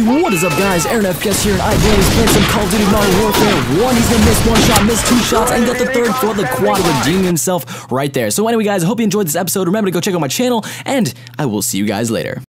Hey, what is up guys, Aaron FPS here, and I believe he's playing some Call of Duty Modern Warfare 1. He's gonna miss one shot, miss two shots, and got the third for the quad, redeeming himself right there. So anyway guys, I hope you enjoyed this episode. Remember to go check out my channel, and I will see you guys later.